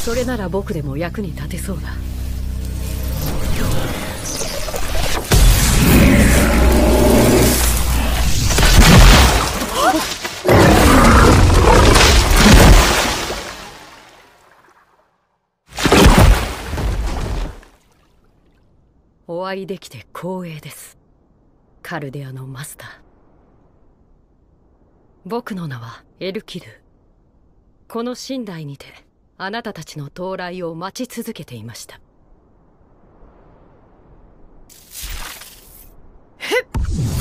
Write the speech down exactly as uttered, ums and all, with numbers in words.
それなら僕でも役に立てそうだ。お会いできて光栄です、カルデアのマスター。僕の名はエルキル。この寝台にてあなたたちの到来を待ち続けていました。へっ